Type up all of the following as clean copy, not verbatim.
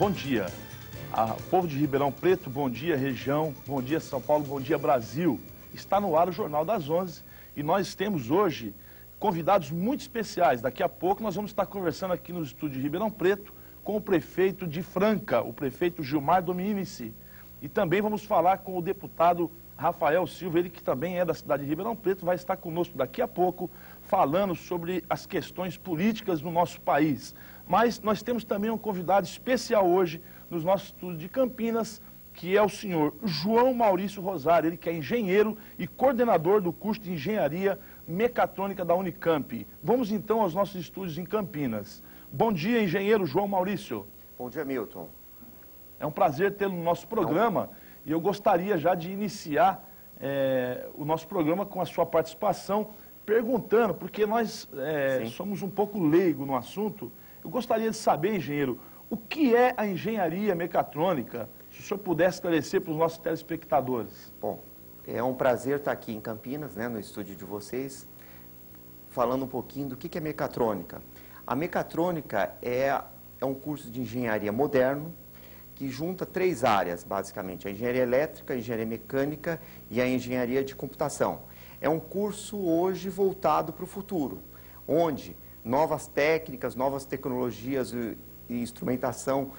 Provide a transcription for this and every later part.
Bom dia, povo de Ribeirão Preto, bom dia região, bom dia São Paulo, bom dia Brasil. Está no ar o Jornal das 11 e nós temos hoje convidados muito especiais. Daqui a pouco nós vamos estar conversando aqui no estúdio de Ribeirão Preto com o prefeito de Franca, o prefeito Gilmar Dominici. E também vamos falar com o deputado Rafael Silva, ele que também é da cidade de Ribeirão Preto, vai estar conosco daqui a pouco falando sobre as questões políticas no nosso país. Mas nós temos também um convidado especial hoje nos nossos estúdios de Campinas, que é o senhor João Maurício Rosário, ele que é engenheiro e coordenador do curso de Engenharia Mecatrônica da Unicamp. Vamos então aos nossos estúdios em Campinas. Bom dia, engenheiro João Maurício. Bom dia, Milton. É um prazer tê-lo no nosso programa e eu gostaria já de iniciar o nosso programa com a sua participação, perguntando, porque nós somos um pouco leigo no assunto. Eu gostaria de saber, engenheiro, o que é a engenharia mecatrônica? Se o senhor pudesse esclarecer para os nossos telespectadores. Bom, é um prazer estar aqui em Campinas, no estúdio de vocês, falando um pouquinho do que é mecatrônica. A mecatrônica é um curso de engenharia moderno que junta três áreas, basicamente: a engenharia elétrica, a engenharia mecânica e a engenharia de computação. É um curso hoje voltado para o futuro, onde novas técnicas, novas tecnologias e instrumentação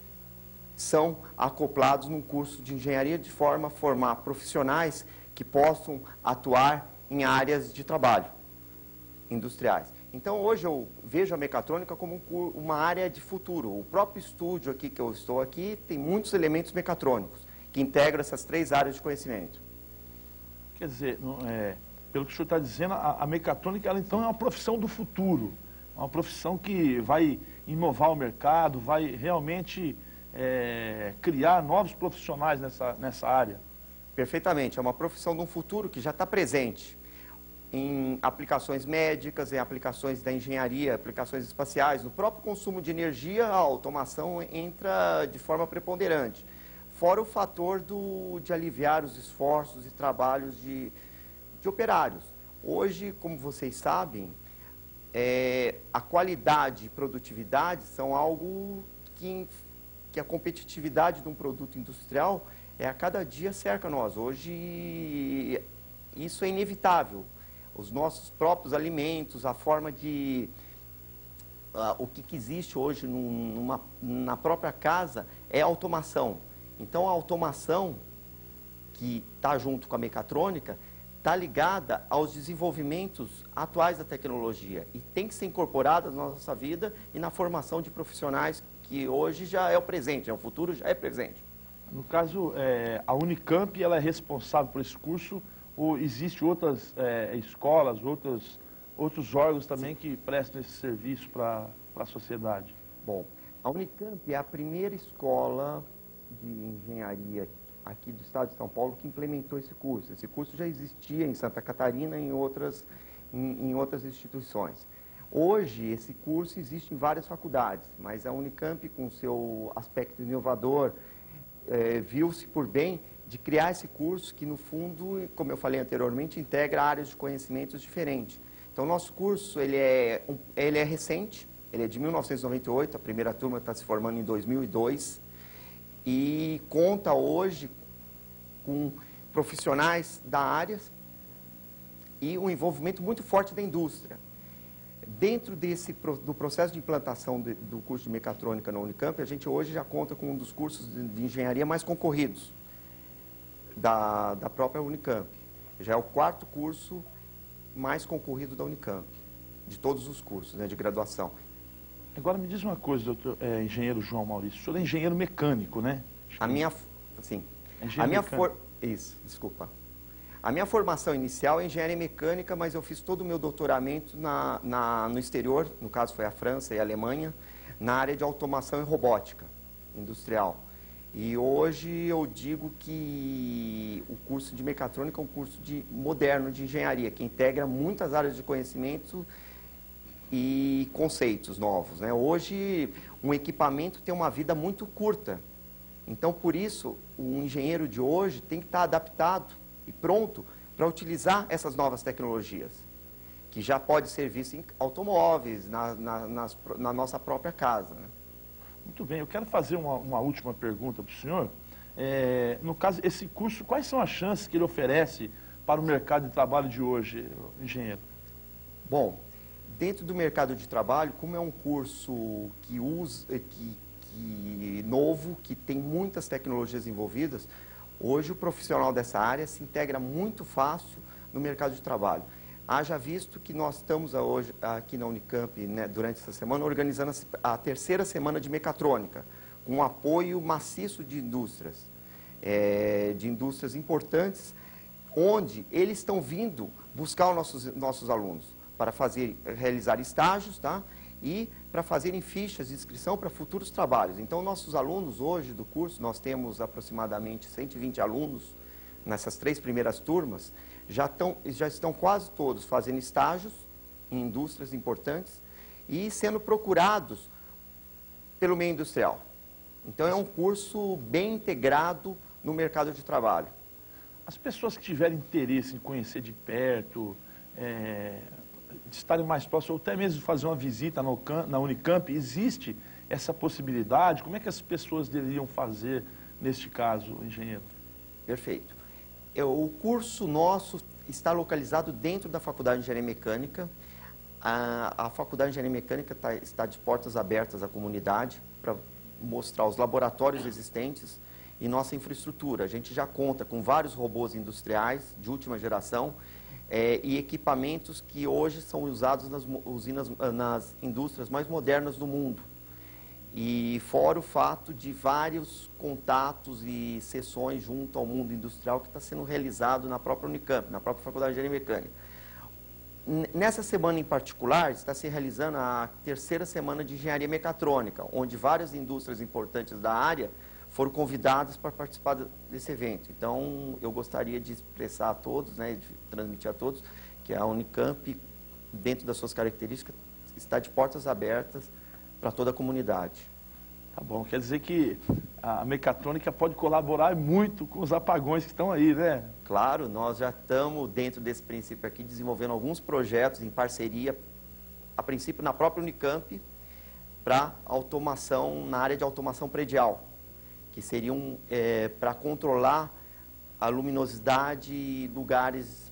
são acoplados num curso de engenharia de forma a formar profissionais que possam atuar em áreas de trabalho industriais. Então, hoje eu vejo a mecatrônica como uma área de futuro. O próprio estúdio aqui que eu estou aqui tem muitos elementos mecatrônicos que integram essas três áreas de conhecimento. Quer dizer, pelo que o senhor está dizendo, a mecatrônica, ela então é uma profissão do futuro, uma profissão que vai inovar o mercado, vai realmente criar novos profissionais nessa área. Perfeitamente, é uma profissão do futuro que já está presente em aplicações médicas, em aplicações da engenharia, aplicações espaciais. No próprio consumo de energia, a automação entra de forma preponderante. Fora o fator de aliviar os esforços e trabalhos de operários. Hoje, como vocês sabem, a qualidade e produtividade são algo que a competitividade de um produto industrial a cada dia cerca nós. Hoje, isso é inevitável. Os nossos próprios alimentos, a forma de... o que existe hoje na própria casa é a automação. Então, a automação, que está junto com a mecatrônica, está ligada aos desenvolvimentos atuais da tecnologia e tem que ser incorporada na nossa vida e na formação de profissionais que hoje já é o presente, o futuro já é presente. No caso, a Unicamp ela é responsável por esse curso ou existem outras escolas, outros órgãos também que prestam esse serviço para a sociedade? Bom, a Unicamp é a primeira escola de engenharia aqui do estado de São Paulo que implementou esse curso. Esse curso já existia em Santa Catarina e em outras instituições. Hoje, esse curso existe em várias faculdades, mas a Unicamp, com seu aspecto inovador, viu-se por bem de criar esse curso que, no fundo, como eu falei anteriormente, integra áreas de conhecimentos diferentes. Então, o nosso curso ele é recente, ele é de 1998, a primeira turma está se formando em 2002, e conta hoje com profissionais da área e um envolvimento muito forte da indústria. Dentro do processo de implantação do curso de mecatrônica na Unicamp, a gente hoje já conta com um dos cursos de engenharia mais concorridos da própria Unicamp. Já é o quarto curso mais concorrido da Unicamp, de todos os cursos de graduação. Agora me diz uma coisa, doutor engenheiro João Maurício, o senhor é engenheiro mecânico, né? Isso, desculpa. A minha formação inicial é engenharia mecânica, mas eu fiz todo o meu doutoramento no exterior, no caso foi a França e a Alemanha, na área de automação e robótica industrial. E hoje eu digo que o curso de mecatrônica é um curso moderno de engenharia, que integra muitas áreas de conhecimento e conceitos novos. Hoje, um equipamento tem uma vida muito curta. Então, por isso, o engenheiro de hoje tem que estar adaptado e pronto para utilizar essas novas tecnologias, que já pode ser visto em automóveis, na nossa própria casa. Muito bem, eu quero fazer uma última pergunta para o senhor. No caso, esse curso, quais são as chances que ele oferece para o mercado de trabalho de hoje, engenheiro? Bom, dentro do mercado de trabalho, como é um curso novo, que tem muitas tecnologias envolvidas, hoje o profissional dessa área se integra muito fácil no mercado de trabalho. Haja visto que nós estamos hoje aqui na Unicamp, né, durante essa semana, organizando a terceira semana de mecatrônica, com um apoio maciço de indústrias importantes, onde eles estão vindo buscar os nossos alunos para realizar estágios, tá? E para fazerem fichas de inscrição para futuros trabalhos. Então, nossos alunos hoje do curso, nós temos aproximadamente 120 alunos nessas 3 primeiras turmas, já estão quase todos fazendo estágios em indústrias importantes e sendo procurados pelo meio industrial. Então, é um curso bem integrado no mercado de trabalho. As pessoas que tiverem interesse em conhecer de perto, de estarem mais próximos, ou até mesmo fazer uma visita na Unicamp, existe essa possibilidade? Como é que as pessoas deveriam fazer neste caso, engenheiro? Perfeito. O curso nosso está localizado dentro da Faculdade de Engenharia Mecânica. A Faculdade de Engenharia Mecânica está de portas abertas à comunidade para mostrar os laboratórios existentes e nossa infraestrutura. A gente já conta com vários robôs industriais de última geração e equipamentos que hoje são usados nas indústrias mais modernas do mundo. E fora o fato de vários contatos e sessões junto ao mundo industrial que está sendo realizado na própria Unicamp, na própria Faculdade de Engenharia Mecânica. Nessa semana em particular, está se realizando a terceira semana de Engenharia Mecatrônica, onde várias indústrias importantes da área foram convidadas para participar desse evento. Então, eu gostaria de expressar a todos, né, de transmitir a todos, que a Unicamp, dentro das suas características, está de portas abertas para toda a comunidade. Tá bom, quer dizer que a mecatrônica pode colaborar muito com os apagões que estão aí, né? Claro, nós já estamos, dentro desse princípio aqui, desenvolvendo alguns projetos em parceria, a princípio na própria Unicamp, para automação, na área de automação predial, que seriam para controlar a luminosidade e lugares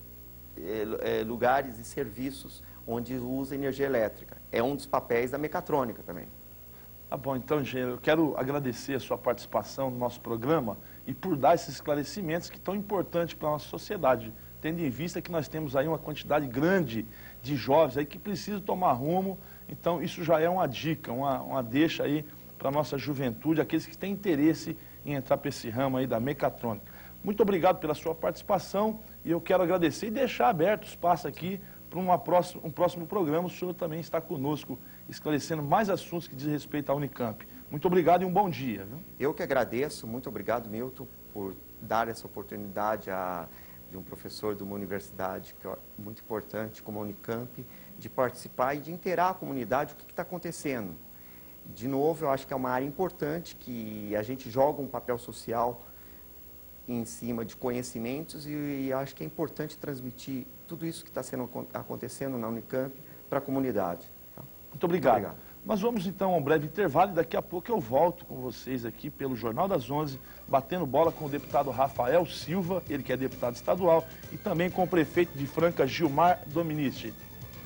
e serviços onde usa energia elétrica. É um dos papéis da mecatrônica também. Tá bom, então, engenheiro, eu quero agradecer a sua participação no nosso programa e por dar esses esclarecimentos que tão importantes para a nossa sociedade, tendo em vista que nós temos aí uma quantidade grande de jovens aí que precisam tomar rumo. Então, isso já é uma dica, uma deixa aí para a nossa juventude, aqueles que têm interesse em entrar para esse ramo aí da mecatrônica. Muito obrigado pela sua participação e eu quero agradecer e deixar aberto o espaço aqui para um próximo programa. O senhor também está conosco, esclarecendo mais assuntos que diz respeito à Unicamp. Muito obrigado e um bom dia. Viu? Eu que agradeço, muito obrigado, Milton, por dar essa oportunidade de um professor de uma universidade que é muito importante como a Unicamp, de participar e de inteirar a comunidade o que está acontecendo. De novo, eu acho que é uma área importante, que a gente joga um papel social em cima de conhecimentos e acho que é importante transmitir tudo isso que está acontecendo na Unicamp para a comunidade. Tá? Muito obrigado. Nós vamos então a um breve intervalo e daqui a pouco eu volto com vocês aqui pelo Jornal das 11, batendo bola com o deputado Rafael Silva, ele que é deputado estadual, e também com o prefeito de Franca, Gilmar Dominici.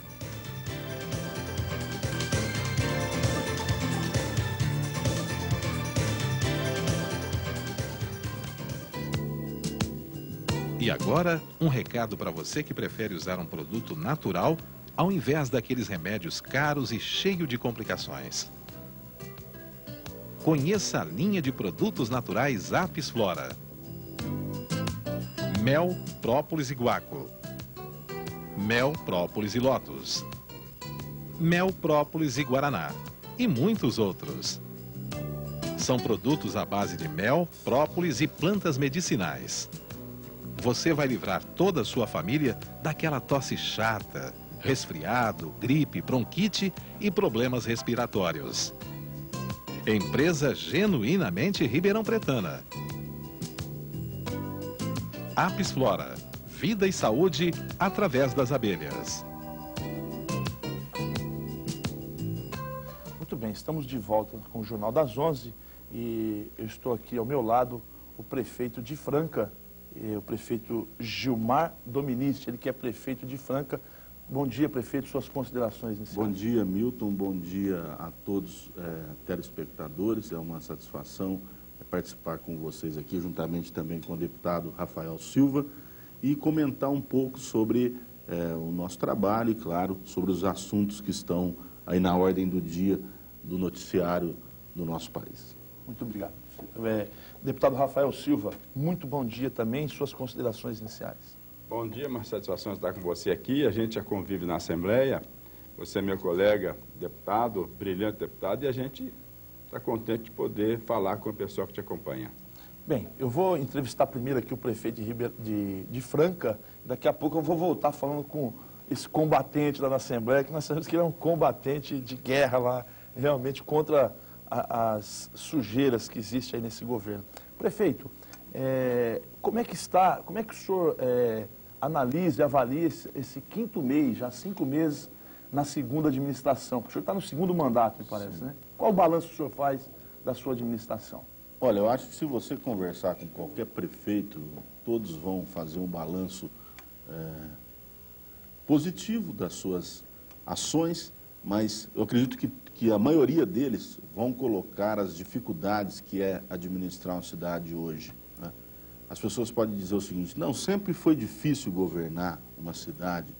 E agora, um recado para você que prefere usar um produto natural ao invés daqueles remédios caros e cheios de complicações. Conheça a linha de produtos naturais Apis Flora. Mel, própolis e guaco. Mel, própolis e lótus. Mel, própolis e guaraná. E muitos outros. São produtos à base de mel, própolis e plantas medicinais. Você vai livrar toda a sua família daquela tosse chata, resfriado, gripe, bronquite e problemas respiratórios. Empresa genuinamente ribeirão-pretana. Apis Flora, vida e saúde através das abelhas. Muito bem, estamos de volta com o Jornal das 11 e eu estou aqui ao meu lado o prefeito de Franca, o prefeito Gilmar Dominici, ele que é prefeito de Franca. Bom dia, prefeito, suas considerações iniciais. Bom dia, Milton, bom dia a todos telespectadores, é uma satisfação participar com vocês aqui, juntamente também com o deputado Rafael Silva, e comentar um pouco sobre o nosso trabalho e, claro, sobre os assuntos que estão aí na ordem do dia do noticiário do nosso país. Muito obrigado. Deputado Rafael Silva, muito bom dia também, suas considerações iniciais. Bom dia, uma satisfação estar com você aqui. A gente já convive na Assembleia, você é meu colega deputado, brilhante deputado, e a gente está contente de poder falar com o pessoal que te acompanha. Bem, eu vou entrevistar primeiro aqui o prefeito de Franca, daqui a pouco eu vou voltar falando com esse combatente lá na Assembleia, que nós sabemos que ele é um combatente de guerra lá, realmente contra as sujeiras que existem aí nesse governo. Prefeito, como é que o senhor analisa e avalia esse quinto mês, já 5 meses na segunda administração? Porque o senhor está no segundo mandato, me parece, né? Qual o balanço que o senhor faz da sua administração? Olha, eu acho que se você conversar com qualquer prefeito, todos vão fazer um balanço positivo das suas ações, mas eu acredito que a maioria deles vão colocar as dificuldades que é administrar uma cidade hoje, né? As pessoas podem dizer o seguinte: não, sempre foi difícil governar uma cidade.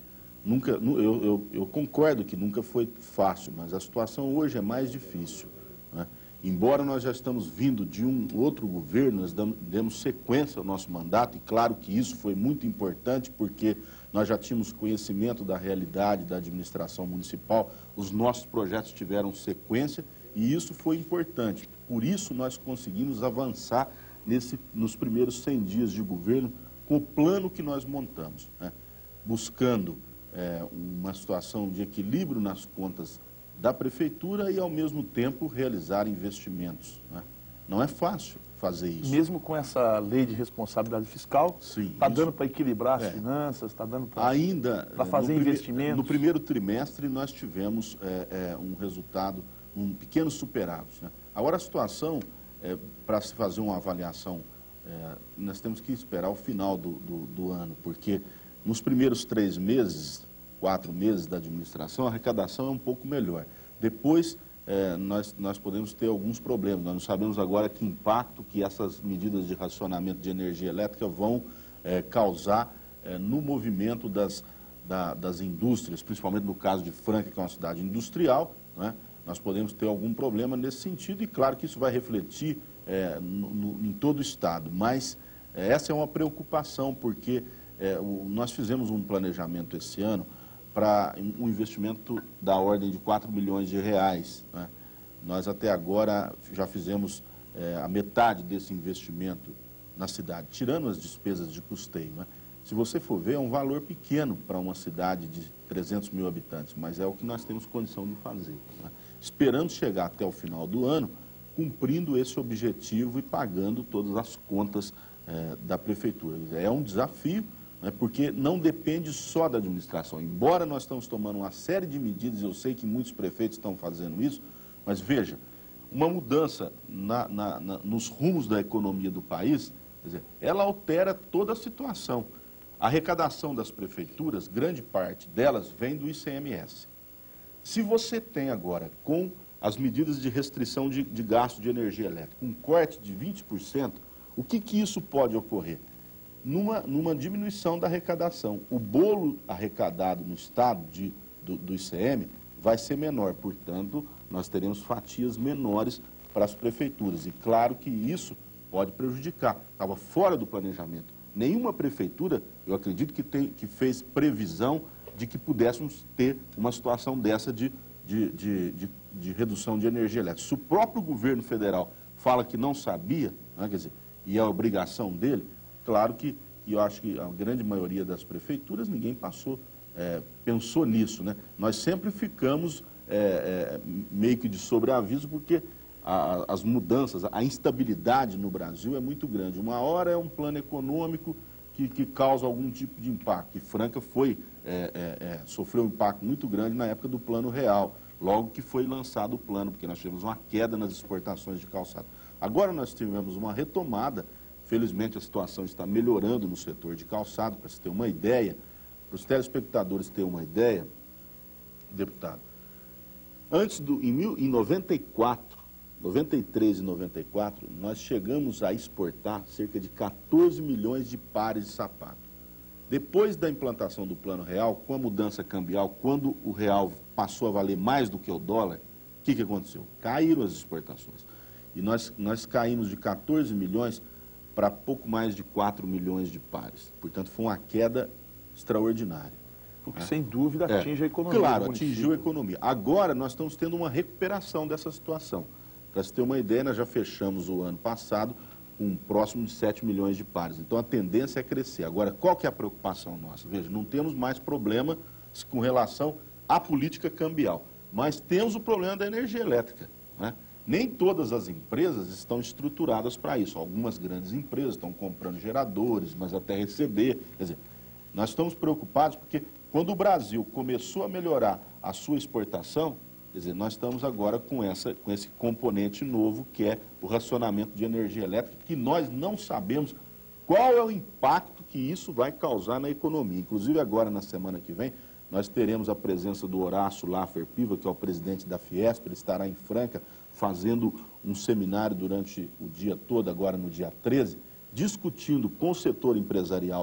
Eu concordo que nunca foi fácil, mas a situação hoje é mais difícil, né? Embora nós já estamos vindo de um outro governo, nós demos sequência ao nosso mandato, e claro que isso foi muito importante, porque nós já tínhamos conhecimento da realidade da administração municipal, os nossos projetos tiveram sequência, e isso foi importante. Por isso nós conseguimos avançar nos primeiros 100 dias de governo com o plano que nós montamos, né? Buscando uma situação de equilíbrio nas contas da prefeitura e, ao mesmo tempo, realizar investimentos, né? Não é fácil fazer isso. Mesmo com essa lei de responsabilidade fiscal, está dando para equilibrar as finanças, está dando para fazer investimentos? No primeiro trimestre, nós tivemos um resultado, um pequeno superávit, né? Agora, a situação, para se fazer uma avaliação, nós temos que esperar o final do ano, porque nos primeiros 3 meses, 4 meses da administração, a arrecadação é um pouco melhor. Depois, nós podemos ter alguns problemas. Nós não sabemos agora que impacto que essas medidas de racionamento de energia elétrica vão causar no movimento das indústrias, principalmente no caso de Franca, que é uma cidade industrial, né? Nós podemos ter algum problema nesse sentido, e claro que isso vai refletir em todo o estado. Mas essa é uma preocupação, porque nós fizemos um planejamento esse ano para um investimento da ordem de 4 milhões de reais, né? Nós até agora já fizemos a metade desse investimento na cidade, tirando as despesas de custeio, né? Se você for ver, é um valor pequeno para uma cidade de 300 mil habitantes, mas é o que nós temos condição de fazer, né? Esperando chegar até o final do ano, cumprindo esse objetivo e pagando todas as contas da prefeitura. É um desafio, né, porque não depende só da administração. Embora nós estamos tomando uma série de medidas, eu sei que muitos prefeitos estão fazendo isso, mas veja, uma mudança nos rumos da economia do país, quer dizer, ela altera toda a situação. A arrecadação das prefeituras, grande parte delas vem do ICMS. Se você tem agora, com as medidas de restrição de gasto de energia elétrica, um corte de 20%, o que isso pode ocorrer? Numa diminuição da arrecadação. O bolo arrecadado no estado do ICM vai ser menor, portanto, nós teremos fatias menores para as prefeituras. E claro que isso pode prejudicar. Estava fora do planejamento. Nenhuma prefeitura, eu acredito que fez previsão de que pudéssemos ter uma situação dessa de redução de energia elétrica. Se o próprio governo federal fala que não sabia, né, quer dizer, e é a obrigação dele, claro que eu acho que a grande maioria das prefeituras, ninguém pensou nisso, né? Nós sempre ficamos meio que de sobreaviso, porque as mudanças, a instabilidade no Brasil é muito grande. Uma hora é um plano econômico que causa algum tipo de impacto. E Franca sofreu um impacto muito grande na época do Plano Real, logo que foi lançado o plano, porque nós tivemos uma queda nas exportações de calçado. Agora nós tivemos uma retomada, felizmente a situação está melhorando no setor de calçado, para se ter uma ideia, para os telespectadores terem uma ideia, deputado, em 94, 93 e 94, nós chegamos a exportar cerca de 14 milhões de pares de sapato. Depois da implantação do Plano Real, com a mudança cambial, quando o real passou a valer mais do que o dólar, o que aconteceu? Caíram as exportações. E nós caímos de 14 milhões para pouco mais de 4 milhões de pares. Portanto, foi uma queda extraordinária. O que, sem dúvida, atinge a economia. Claro, atingiu a economia. Agora, nós estamos tendo uma recuperação dessa situação. Para você ter uma ideia, nós já fechamos o ano passado com próximo de 7 milhões de pares. Então, a tendência é crescer. Agora, qual que é a preocupação nossa? Veja, não temos mais problema com relação à política cambial, mas temos o problema da energia elétrica, né? Nem todas as empresas estão estruturadas para isso. Algumas grandes empresas estão comprando geradores, mas até receber. Quer dizer, nós estamos preocupados porque quando o Brasil começou a melhorar a sua exportação, quer dizer, nós estamos agora com esse componente novo, que é o racionamento de energia elétrica, que nós não sabemos qual é o impacto que isso vai causar na economia. Inclusive, agora, na semana que vem, nós teremos a presença do Horácio Laffer Piva, que é o presidente da Fiesp. Ele estará em Franca fazendo um seminário durante o dia todo, agora no dia 13, discutindo com o setor empresarial